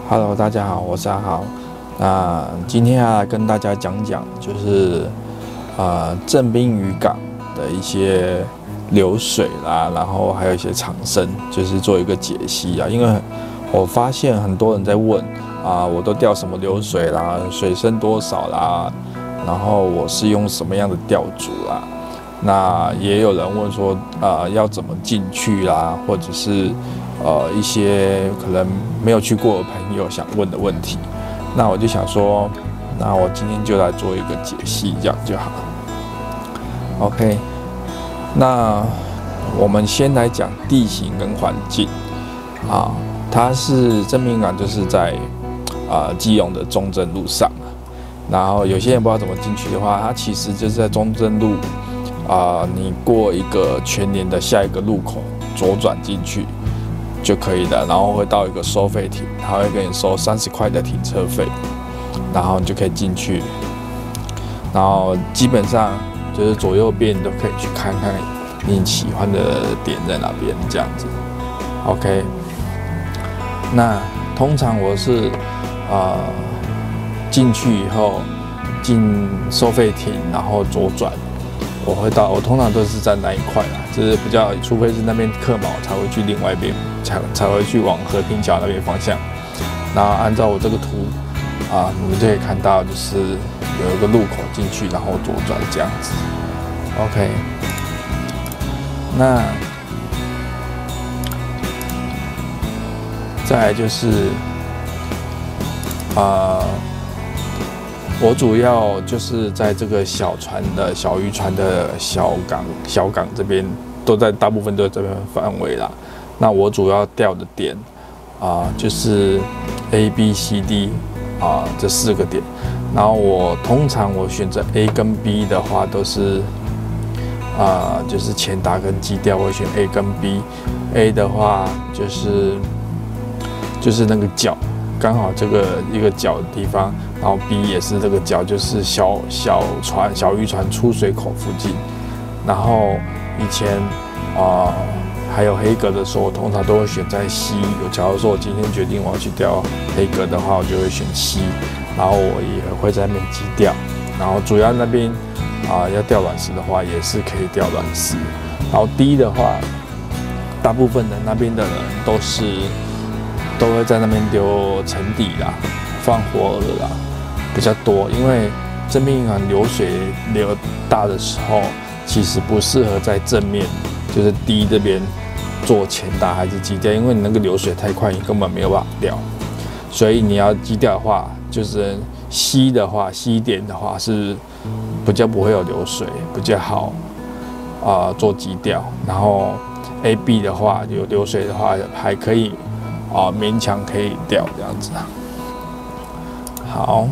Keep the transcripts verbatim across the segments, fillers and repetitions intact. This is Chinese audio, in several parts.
Hello， 大家好，我是阿豪。那今天要来跟大家讲讲，就是呃正滨渔港的一些流水啦，然后还有一些长生，就是做一个解析啊。因为我发现很多人在问啊，我都钓什么流水啦，水深多少啦，然后我是用什么样的钓组啦。那也有人问说，呃，要怎么进去啦，或者是呃一些可能没有去过的朋友想问的问题。那我就想说，那我今天就来做一个解析，这样就好。OK， 那我们先来讲地形跟环境啊，它是正滨渔港，就是在啊、呃、基隆的中正路上。然后有些人不知道怎么进去的话，它其实就是在中正路。啊、呃，你过一个全年的下一个路口左转进去就可以了，然后会到一个收费亭，他会给你收三十块的停车费，然后你就可以进去。然后基本上就是左右边你都可以去看看你喜欢的点在哪边，这样子。OK， 那通常我是啊进去以后进收费亭，然后左转。我会到，我通常都是在那一块啦，就是比较，除非是那边客锚才会去另外一边，才才会去往和平桥那边方向。然后按照我这个图啊，你们就可以看到，就是有一个路口进去，然后左转这样子。OK， 那再来就是啊。我主要就是在这个小船的小渔船的小港小港这边，都在大部分都在这边范围啦。那我主要钓的点啊、呃，就是 A、B、C、D 啊、呃、这四个点。然后我通常我选择 A 跟 B 的话，都是啊、呃、就是前打跟基钓，我会选 A 跟 B。A 的话就是就是那个角。刚好这个一个角的地方，然后 B 也是这个角，就是小小船、小渔船出水口附近。然后以前啊、呃、还有黑格的时候，我通常都会选在 C。假如说我今天决定我要去钓黑格的话，我就会选 C。然后我也会在那边基钓。然后主要那边啊、呃、要钓卵石的话，也是可以钓卵石。然后 D 的话，大部分的那边的人都是。都会在那边丢沉底啦，放活饵啦，比较多。因为正滨渔港流水流大的时候，其实不适合在正面，就是低这边做前打还是基钓，因为你那个流水太快，你根本没有办法钓。所以你要基钓的话，就是西的话，西点的话是比较不会有流水，比较好啊、呃、做基钓。然后 A、B 的话有流水的话，还可以。啊，勉强可以钓这样子。好，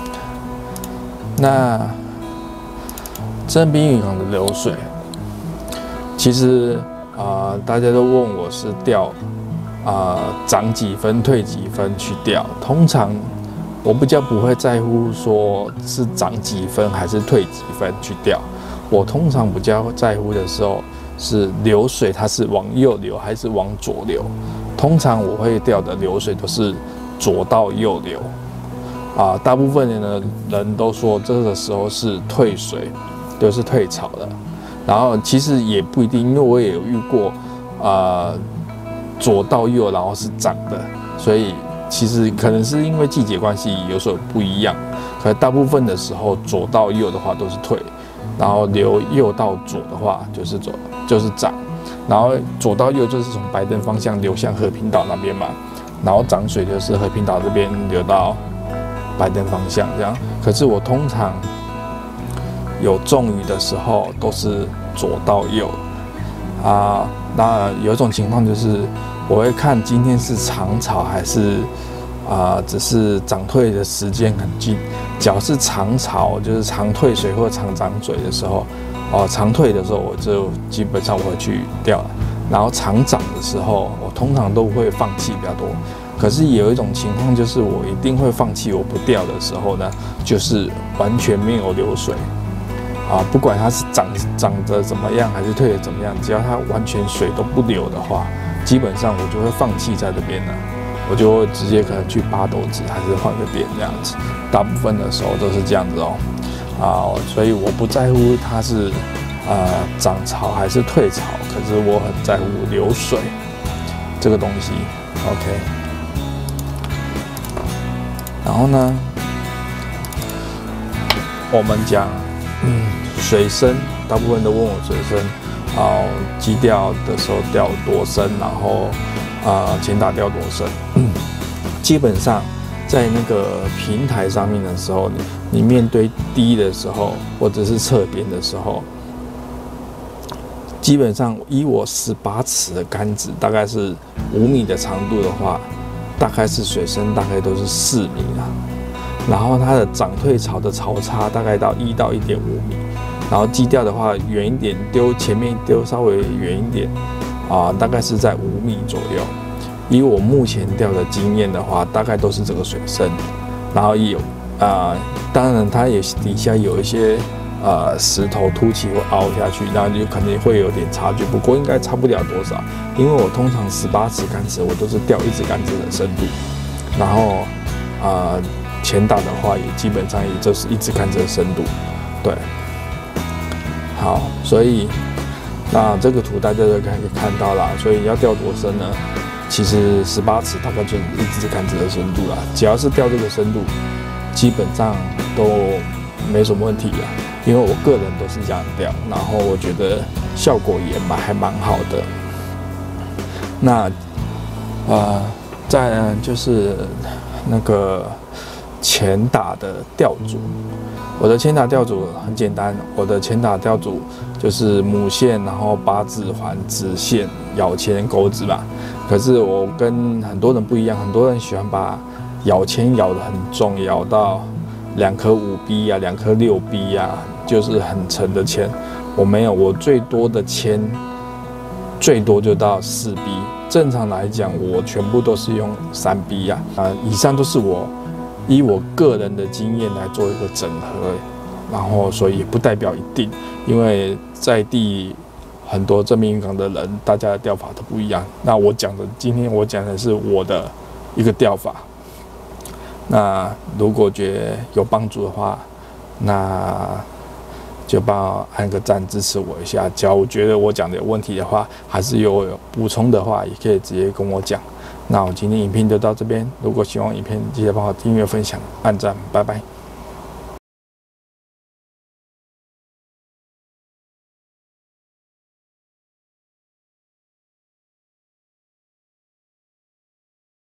那正滨渔港的流水，其实啊、呃，大家都问我是钓啊涨几分退几分去钓。通常我比较不会在乎说是涨几分还是退几分去钓。我通常比较在乎的时候是流水它是往右流还是往左流。通常我会钓的流水都是左到右流，啊、呃，大部分的人都说这个时候是退水，就是退潮了。然后其实也不一定，因为我也有遇过，呃，左到右然后是涨的，所以其实可能是因为季节关系有所不一样。可大部分的时候左到右的话都是退，然后流右到左的话就是左就是涨。然后左到右就是从白灯方向流向和平岛那边嘛，然后涨水就是和平岛这边流到白灯方向这样。可是我通常有重鱼的时候都是左到右啊。那有一种情况就是我会看今天是长潮还是啊、呃、只是涨退的时间很近。假如是长潮，就是长退水或长涨水的时候。哦，长退的时候我就基本上我会去钓了，然后长涨的时候我通常都会放弃比较多。可是有一种情况就是我一定会放弃我不钓的时候呢，就是完全没有流水啊，不管它是涨涨得怎么样还是退得怎么样，只要它完全水都不流的话，基本上我就会放弃在这边了。 我就会直接可能去拔斗子，还是换个点这样子。大部分的时候都是这样子哦，啊，所以我不在乎它是呃涨潮还是退潮，可是我很在乎流水这个东西。OK， 然后呢，我们讲嗯水深，大部分都问我水深，啊，基钓的时候钓多深，然后。啊，前打钓多深？基本上在那个平台上面的时候，你你面对低的时候，或者是侧边的时候，基本上以我十八尺的杆子，大概是五米的长度的话，大概是水深大概都是四米啊。然后它的涨退潮的潮差大概到一到一点五米。然后基钓的话，远一点丢，前面丢稍微远一点。啊，大概是在五米左右。以我目前钓的经验的话，大概都是这个水深。然后也有啊、呃，当然它也底下有一些呃石头凸起或凹下去，然后就可能会有点差距。不过应该差不了多少，因为我通常十八尺杆子我都是钓一支杆子的深度，然后啊、呃、前打的话也基本上也就是一支杆子的深度，对。好，所以。那这个图大家都可以看到啦，所以要钓多深呢？其实十八尺大概就是一支杆子的深度啦。只要是钓这个深度，基本上都没什么问题啦。因为我个人都是这样钓，然后我觉得效果也蛮还蛮好的。那呃，再呢就是那个前打的钓组。我的前打钓组很简单，我的前打钓组就是母线，然后八字环、直线、咬钳、钩子嘛。可是我跟很多人不一样，很多人喜欢把咬钳咬得很重，咬到两颗五 B 啊，两颗六 B 啊，就是很沉的铅。我没有，我最多的铅最多就到四 B。正常来讲，我全部都是用三 B 啊。啊、呃，以上都是我。以我个人的经验来做一个整合，然后所以不代表一定，因为在地很多正滨渔港的人，大家的钓法都不一样。那我讲的，今天我讲的是我的一个钓法。那如果觉得有帮助的话，那就帮我按个赞支持我一下。只要我觉得我讲的有问题的话，还是有有补充的话，也可以直接跟我讲。那我今天影片就到这边，如果喜欢影片，记得帮我订阅、分享、按赞，拜拜。